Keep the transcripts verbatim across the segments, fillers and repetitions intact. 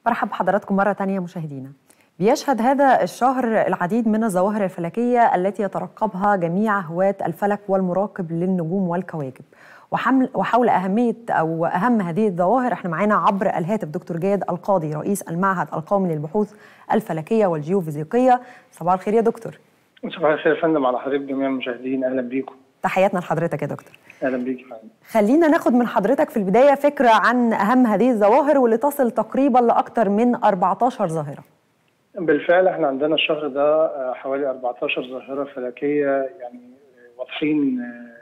مرحبا بحضراتكم مرة تانية مشاهدينا. بيشهد هذا الشهر العديد من الظواهر الفلكية التي يترقبها جميع هواة الفلك والمراقب للنجوم والكواكب. وحمل وحول أهمية أو أهم هذه الظواهر احنا معانا عبر الهاتف دكتور جاد القاضي رئيس المعهد القومي للبحوث الفلكية والجيوفيزيقية. صباح الخير يا دكتور. صباح الخير يا فندم على حضرتك جميع المشاهدين، أهلا بيكم. تحياتنا لحضرتك يا دكتور. اهلا بيك يا فندم. خلينا ناخد من حضرتك في البدايه فكره عن اهم هذه الظواهر واللي تصل تقريبا لاكثر من أربعتاشر ظاهره. بالفعل احنا عندنا الشهر ده حوالي أربعتاشر ظاهره فلكيه يعني واضحين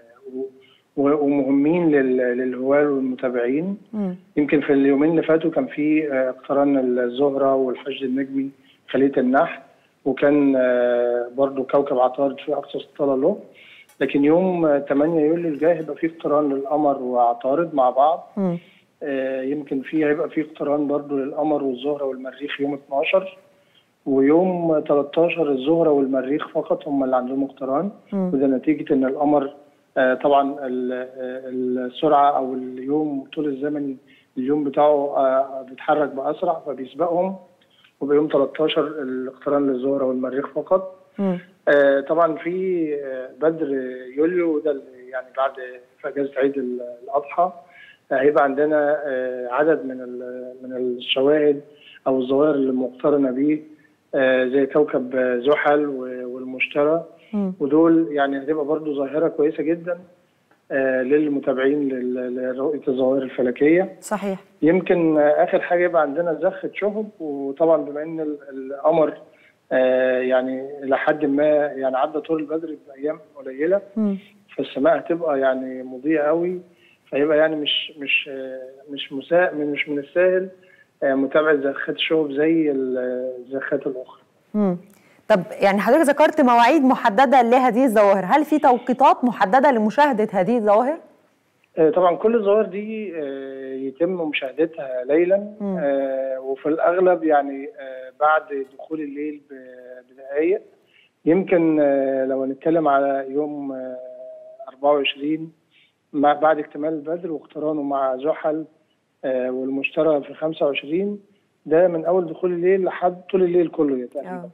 ومهمين للهواة والمتابعين. م. يمكن في اليومين اللي فاتوا كان في اقتران الزهره والحشد النجمي خليه النحل، وكان برضو كوكب عطارد في اقصى سطاله له. لكن يوم تمانية يوليو الجاي هيبقى في اقتران للقمر وعطارد مع بعض. م. آه يمكن فيه هيبقى في اقتران برضو للقمر والزهره والمريخ يوم اتناشر، ويوم تلتاشر الزهره والمريخ فقط هم اللي عندهم اقتران. وده نتيجه ان القمر آه طبعا السرعه او اليوم طول الزمني اليوم بتاعه آه بيتحرك باسرع فبيسبقهم، وبيوم تلتاشر الاقتران للزهره والمريخ فقط. م. آه طبعا في آه بدر يوليو وده يعني بعد في اجازه عيد الاضحى آه هيبقى عندنا آه عدد من من الشواهد او الظواهر المقترنه به آه زي كوكب زحل والمشتري، ودول يعني هتبقى برضو ظاهره كويسه جدا آه للمتابعين لرؤيه الظواهر الفلكيه. صحيح. يمكن آه اخر حاجه يبقى عندنا زخه شهب، وطبعا بما ان القمر آه يعني لحد ما يعني عدى طول البدر بايام قليله، فالسماء هتبقى يعني مضيئه قوي، فيبقى يعني مش مش آه مش مساء مش من السهل آه متابعه زخات الشهب زي الزخات الاخرى. امم طب يعني حضرتك ذكرت مواعيد محدده لهذه الظواهر، هل في توقيتات محدده لمشاهده هذه الظواهر؟ آه طبعا كل الظواهر دي آه يتم مشاهدتها ليلا، آه وفي الاغلب يعني آه بعد دخول الليل بدقائق. يمكن آه لو هنتكلم على يوم آه أربعة وعشرين مع بعد اكتمال البدر واقترانه مع زحل آه والمشتري في خمسة وعشرين، ده من اول دخول الليل لحد طول الليل كله تقريبا.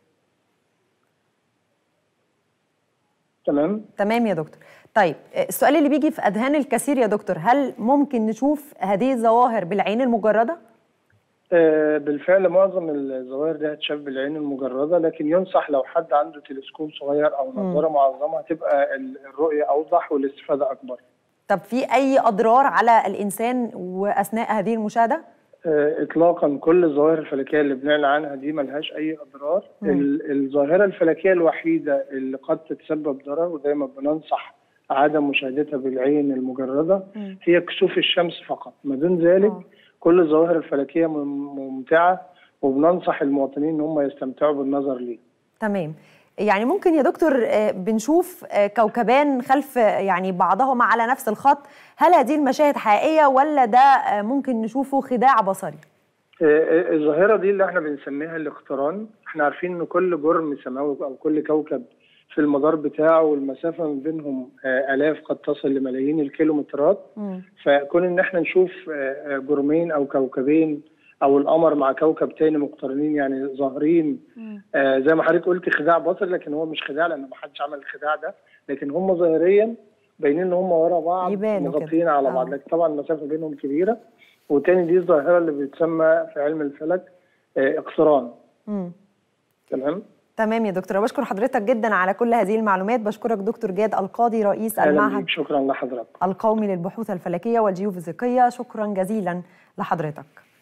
تمام تمام يا دكتور. طيب السؤال اللي بيجي في اذهان الكثير يا دكتور، هل ممكن نشوف هذه الظواهر بالعين المجرده؟ آه بالفعل معظم الظواهر دي هتشاف بالعين المجرده، لكن ينصح لو حد عنده تلسكوب صغير او نظاره معظمه هتبقى الرؤيه اوضح والاستفاده اكبر. طب في اي اضرار على الانسان واثناء هذه المشاهده؟ آه اطلاقا، كل الظواهر الفلكيه اللي بنعلن عنها دي ملهاش اي اضرار. الظاهره الفلكيه الوحيده اللي قد تتسبب ضرر ودايما بننصح عدم مشاهدتها بالعين المجرده م. هي كسوف الشمس فقط. ما دون ذلك أوه. كل الظواهر الفلكيه ممتعه، وبننصح المواطنين ان هم يستمتعوا بالنظر ليه. تمام. يعني ممكن يا دكتور بنشوف كوكبان خلف يعني بعضهما على نفس الخط، هل هذه المشاهد حقيقيه ولا ده ممكن نشوفه خداع بصري؟ الظاهره دي اللي احنا بنسميها الاقتران. احنا عارفين ان كل جرم سماوي او كل كوكب في المدار بتاعه والمسافه ما بينهم الاف قد تصل لملايين الكيلومترات. م. فكون ان احنا نشوف جرمين او كوكبين او القمر مع كوكب تاني مقترنين يعني ظاهرين آه زي ما حضرتك قلت خداع بصري، لكن هو مش خداع لان ما حدش عمل الخداع ده، لكن هم ظاهريا باينين ان هم ورا بعض مغطيين على بعض. لكن طبعا المسافه بينهم كبيره. وتاني دي الظاهره اللي بتسمى في علم الفلك آه اقتران. تمام تمام يا دكتور، بشكر حضرتك جدا على كل هذه المعلومات. بشكرك دكتور جاد القاضي رئيس المعهد شكرا لحضرتك القومي للبحوث الفلكيه والجيوفيزيقيه. شكرا جزيلا لحضرتك.